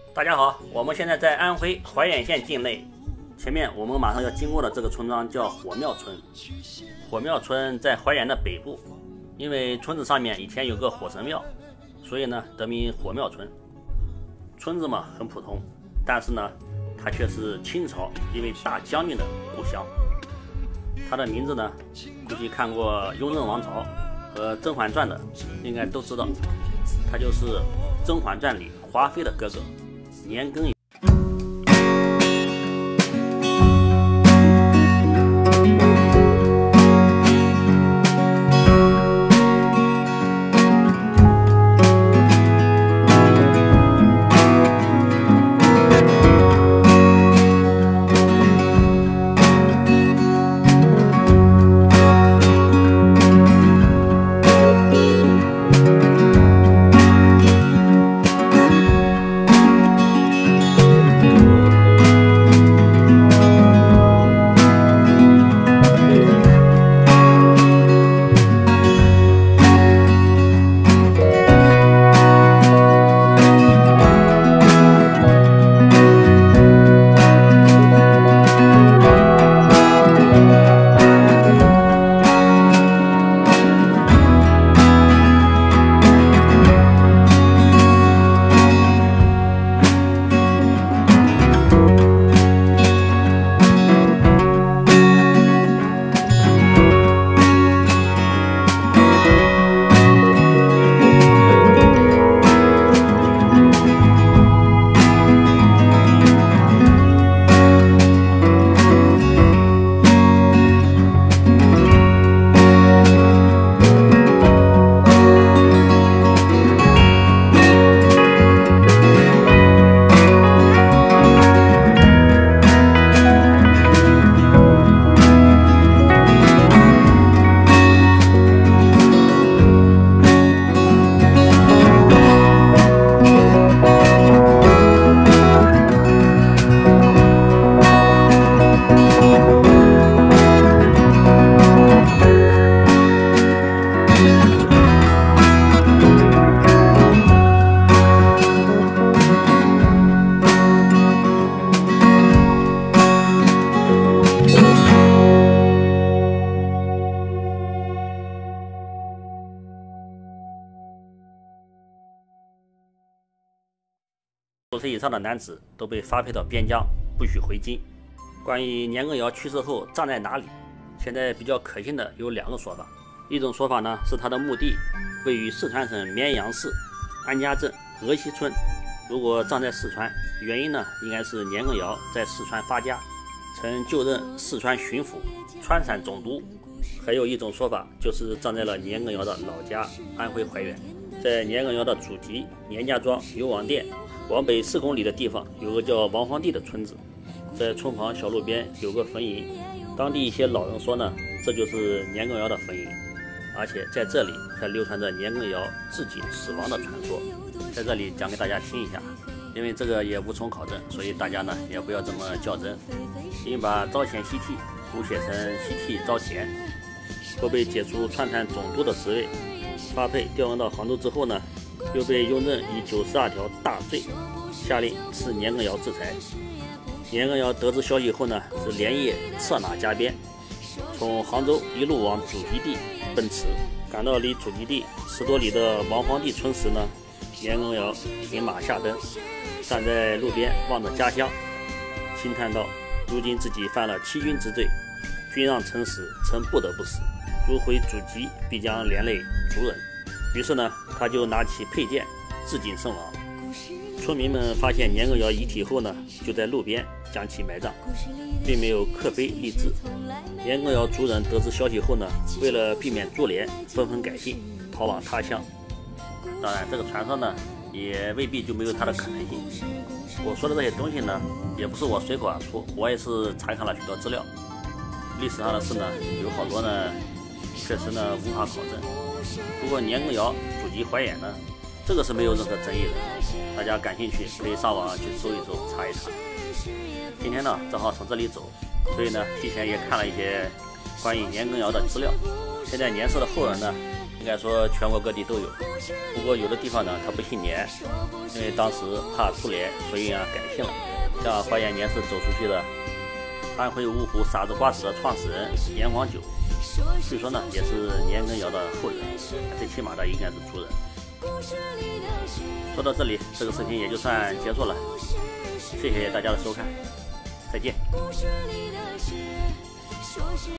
大家好，我们现在在安徽怀远县境内，前面我们马上要经过的这个村庄叫火庙村。火庙村在怀远的北部，因为村子上面以前有个火神庙，所以呢得名火庙村。村子嘛很普通，但是呢它却是清朝一位大将军的故乡。他的名字呢，估计看过《雍正王朝》和《甄嬛传》的应该都知道，他就是《甄嬛传》里华妃的哥哥年羹尧。50岁以上的男子都被发配到边疆，不许回京。关于年羹尧去世后葬在哪里，现在比较可信的有2个说法。一种说法呢是他的墓地位于四川省绵阳市安家镇鹅溪村，如果葬在四川，原因呢应该是年羹尧在四川发家，曾就任四川巡抚、川陕总督。还有一种说法就是葬在了年羹尧的老家安徽怀远，在年羹尧的祖籍年家庄游王店往北4公里的地方有个叫王皇帝的村子，在村旁小路边有个坟茔，当地一些老人说呢，这就是年羹尧的坟茔，而且在这里还流传着年羹尧自尽死亡的传说。在这里讲给大家听一下，因为这个也无从考证，所以大家呢也不要这么较真。应把招贤西替误写成西替招贤。后被解除川陕总督的职位，发配调任到杭州之后呢，又被雍正以92条大罪，下令赐年羹尧制裁。年羹尧得知消息后呢，是连夜策马加鞭，从杭州一路往祖籍地奔驰。赶到离祖籍地10多里的王皇帝村时呢，年羹尧停马下灯，站在路边望着家乡，轻叹道：“如今自己犯了欺君之罪，君让臣死，臣不得不死。如回祖籍，必将连累族人。”于是呢，他就拿起佩剑自尽身亡。村民们发现年羹尧遗体后呢，就在路边将其埋葬，并没有刻碑立志。年羹尧族人得知消息后呢，为了避免株连，纷纷改姓，逃往他乡。当然，这个传说呢，也未必就没有它的可能性。我说的这些东西呢，也不是我随口而出，我也是查看了许多资料。历史上的事呢，有好多呢，确实呢无法考证。不过年羹尧祖籍怀远呢，这个是没有任何争议的，大家感兴趣可以上网去搜一搜，查一查。今天呢正好从这里走，所以呢提前也看了一些关于年羹尧的资料。现在年事的后人呢应该说全国各地都有。不过有的地方呢，他不姓年，因为当时怕株连，所以改姓了。像华严年是走出去的安徽芜湖傻子瓜子的创始人严黄九，据说呢也是年羹尧的后人，最起码的应该是族人。说到这里，这个视频也就算结束了，谢谢大家的收看，再见。